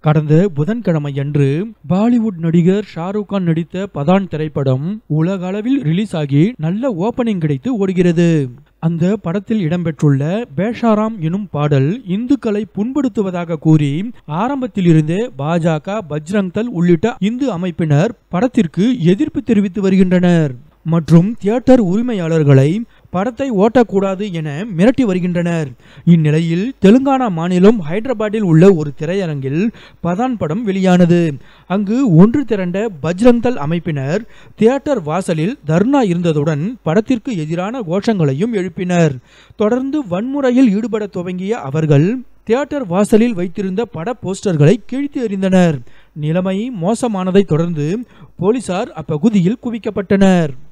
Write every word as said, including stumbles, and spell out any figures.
கடந்த புதன்கிழமையன்று பாலிவுட் நடிகர் ஷாருக் கான் நடித்த பதான் திரைப்படம் உலக அளவில் ரிலீஸ் ஆகி நல்ல ஓபனிங் கிடைத்து ஓடுகிறது. அந்த படத்தில் இடம்பெற்றுள்ள பேஷாராம் எனும் பாடல் இந்துக்களை புண்படுத்துவதாக கூறி ஆரம்பத்தில் இருந்தே பாஜக, பஜ்ரங் தள் உள்ளிட்ட இந்து அமைப்பினர் படத்திற்கு எதிர்ப்பு தெரிவித்து வருகின்றனர் மற்றும் தியேட்டர் உரிமையாளர்களை படத்தை ஓட்டக்கூடாது என மிரட்டி வருகின்றனர். இந்நிலையில் தெலுங்கானா மாநிலம் ஹைதராபாத்தில் உள்ள ஒரு திரையரங்கில் பதான் படம் வெளியானது. அங்கு ஒன்று திரண்ட பஜ்ரங் தள் அமைப்பினர் தியேட்டர் வாசலில் தர்ணா இருந்ததுடன் படத்திற்கு எதிரான கோஷங்களையும் எழுப்பினர். தொடர்ந்து வன்முறையில் ஈடுபட துவங்கிய அவர்கள் தியேட்டர் வாசலில் வைத்திருந்த பட போஸ்டர்களை கிழித்து எறிந்தனர். நிலைமை மோசமானதை தொடர்ந்து போலீசார் அப்பகுதியில் குவிக்கப்பட்டனர்.